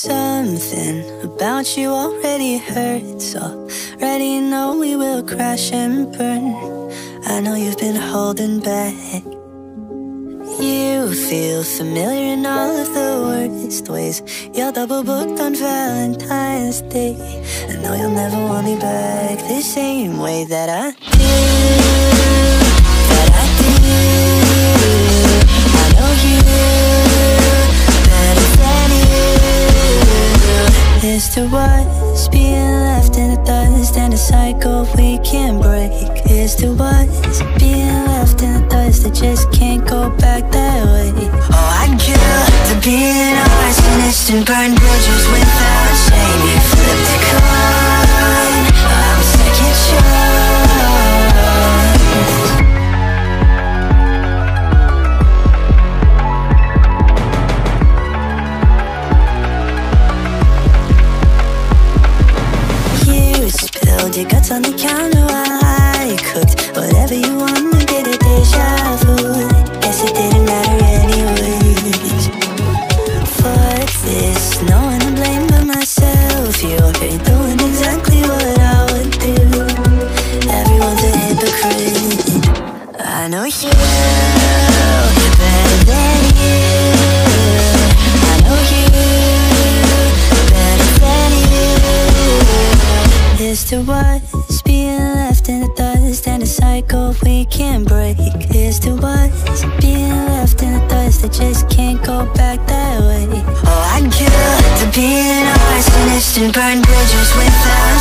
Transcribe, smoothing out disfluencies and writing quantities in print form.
Something about you already hurts. Already know we will crash and burn. I know you've been holding back. You feel familiar in all of the worst ways. You're double booked on Valentine's Day. I know you'll never want me back the same way that I do. That I do. I know you better than you. Here's to us being left in the dust, and a cycle we can't break. Here's to us being left in the dust that just can't go back that way. Oh, I'd kill to be in arsonist and burn bridges without shame. You flipped a coin, I'm second choice. You spilled your guts on the counter while I cooked whatever you wanted, did a deja vu. Guess it didn't matter anyways. Fuck this, no one to blame but myself. You're doing exactly what I would do. Everyone's a hypocrite. I know you better than you. I know you better than you. Here's to us being left in the dust, and a cycle we can't break. Here's to us being left in the dust that just can't go back that way. Oh, I'd kill to be an arsonist and burn bridges without